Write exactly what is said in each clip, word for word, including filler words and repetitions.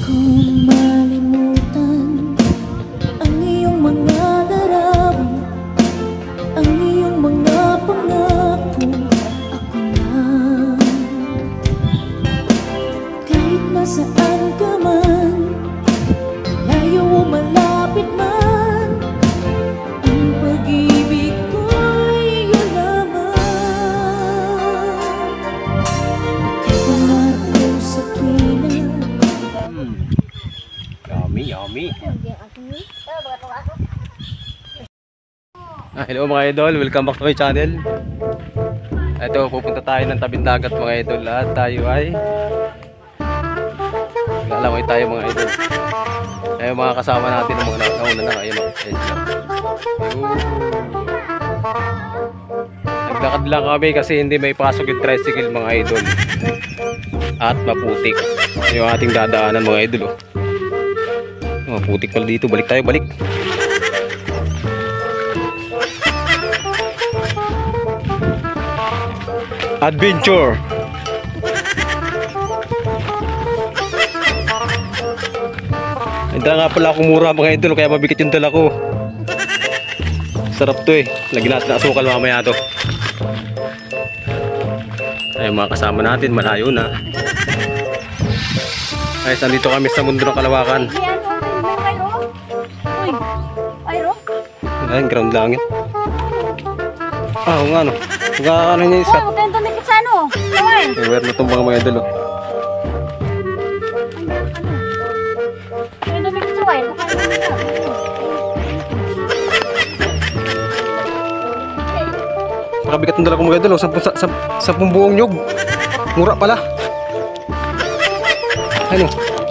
kong malimutan ang iyong mga larawan, ang iyong mga pangako. Ako na, kahit nasaan ka man, layo o malapit man, ang pag-ibig ko'y yun naman. Ika'y pangako sa tuwina. Yummy, yummy. Ah, hello mga idol, welcome back to my channel. Ito, pupunta tayo ng tabing dagat mga idol. At tayo ay lalangoy tayo mga idol. Ayun mga kasama natin ng mga nauna na. Ayun o, ayun sila. Naglakad lang kami kasi hindi may pasok yung tricycle mga idol. At maputik yung ating dadaanan mga idol oh. Maputik pala dito, balik tayo, balik. Adventure. Hindi nga pala akong mura mga idol, kaya mabigat yung dala ko. Sarap to eh, lagyan natin ng asukal mamaya to. Ayun mga kasama natin, malayo na. Ayos, nandito kami sa mundo ng Kalawakan. Ayun, ground langit. Ah, oo nga no. Magkakano niya isa. Oh, maganda na kita ano. Kaway. May wire na tumbang mga idol oh. Maganda na kita kaway. Makabigat ng dala ko mga idol oh. Sa, sa, sa buong nyug. Mura pala. Ano?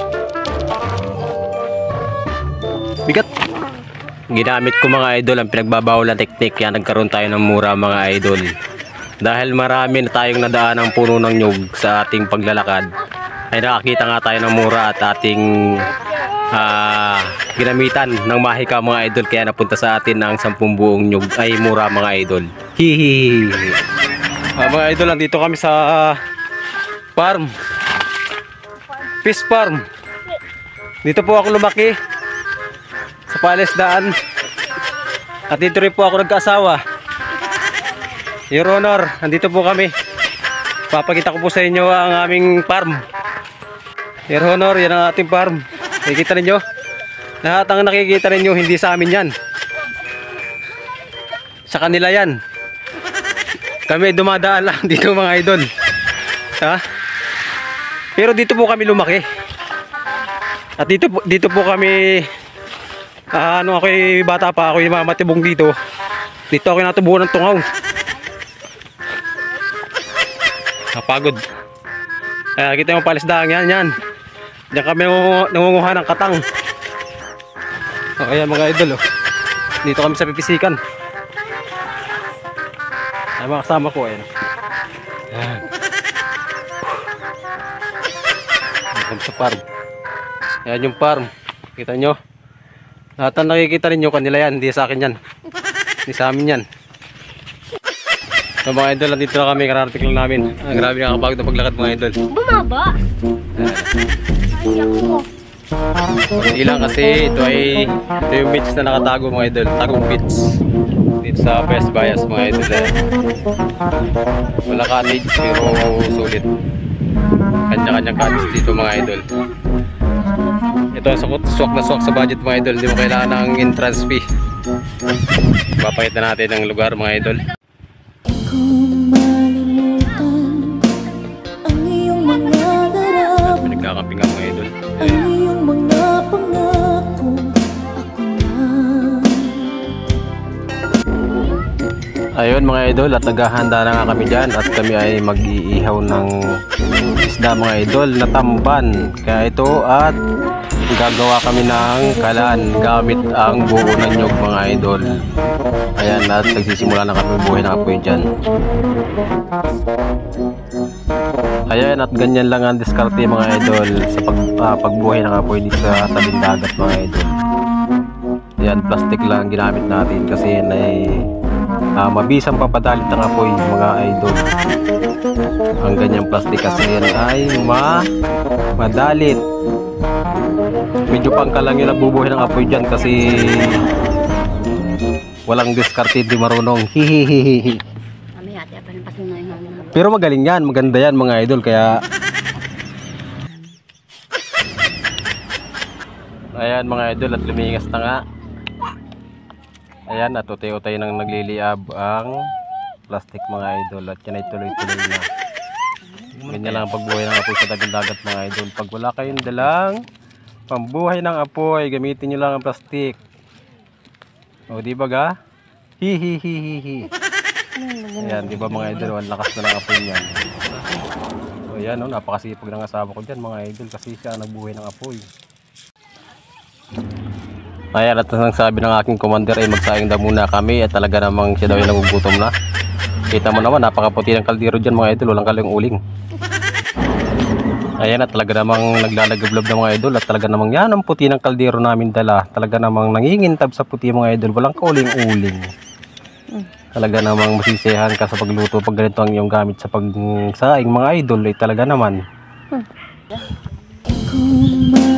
Bigat. Ginamit ko mga idol ang pinagbabawal na teknik, kaya nagkaroon tayo ng mura mga idol. Dahil marami na tayong nadaan ang puno ng nyug sa ating paglalakad, ay nakakita nga tayo ng mura at ating uh, ginamitan ng mahika mga idol, kaya napunta sa atin ang sampung buong nyug ay mura mga idol. Hihihi. Uh, mga idol, nandito kami sa uh, farm, fish farm. Dito po ako lumaki sa Palesdaan. At dito rin po ako nagkaasawa. Your Honor, nandito po kami. Papakita ko po sa inyo ang aming farm. Your Honor, yan ang ating farm. Nakikita ninyo? Lahat ang nakikita ninyo, hindi sa amin yan. Sa kanila yan. Kami dumadaan lang dito mga idol. Ha? Pero dito po kami lumaki. At dito po, dito po kami Uh, ano ako'y bata pa, ako'y mamatibong dito. Dito ako'y natubuhan ng tungaw. Napagod. Kaya kita mo Palesdaan yan, yan. Diyan kami nangunguha ng katang. O, ayan mga idol oh. Dito kami sa pipisikan. Ay mga kasama ko, ayan. Ayan. Dito kami sa farm. Ayan yung farm. Kita nyo. Lahat ang nakikita ninyo, kanila yan, hindi sa akin yan. Hindi sa amin yan. So mga idol, nandito na kami, kararating lang namin. Ang grabe nakakapagod na paglakad mga idol. Bumaba. Ay, ako. Hindi lang kasi ito ay ito yung beach na nakatago mga idol. Tagong beach. Dito sa West Bias mga idol. Eh. Wala cottage pero sulit. Kanya-kanyang cottage dito mga idol. Ito ang swak na swak sa budget mga idol. Hindi mo kailangan ng entrance fee. Papakita natin ang lugar mga idol. Kung malimutan ang iyong mga larawan, Pinagkakamping nga mga idol. ang iyong mga pangako. Ako na. Ayun mga idol, at naghahanda na nga kami dyan. At kami ay mag-iihaw ng isda mga idol na tamban. Kaya ito at gagawa kami ng kalan gamit ang buo ng nyug mga idol. Ayan, at nagsisimula na kami buhay ng apoy dyan. Ayan, at ganyan lang ang diskarte mga idol sa pag, uh, pagbuhay ng apoy dito sa tabing dagat mga idol. Ayan, plastic lang ginamit natin kasi yan ay uh, mabisang papadalit ng apoy mga idol. Ang ganyang plastic kasi yan ay ma madalit Medyo pangka lang yung nabubuhay ng apoy dyan kasi walang diskarte, di marunong. Hihihihi. Kami ate, apa ng pasunay nga. Pero magaling yan, maganda yan mga idol, kaya ayan mga idol, at lumingas na nga. Ayan, at utay-utay nang nagliliab ang plastic mga idol, at yan ay tuloy-tuloy na. Ganyan lang ang pagbuhay ng apoy sa dagat mga idol. Pag wala kayong dalang pambuhay ng apoy, gamitin nyo lang ang plastic. O di ba ga? Hihihihihi. Ayan, di ba mga idol, ang lakas na ng apoy niyan. O yan, no, napakasipag ng asawa ko dyan mga idol, kasi siya nagbuhay ng apoy. Ayan, at ang sabi ng aking commander ay magsaing daw muna kami, at talaga namang siya daw ay nagugutom na. Kita mo naman, napakaputi ng kaldero dyan mga idol, walang kaling-uling. Ayan, at talaga namang naglalagablob ng mga idol, at talaga namang yan ang puti ng kaldero namin dala. Talaga namang nangingintab sa puti mga idol, walang kauling-uling. Talaga namang masisiyahan ka sa pagluto pag ganito ang iyong gamit sa pagsaing mga idol, ay talaga naman. Kung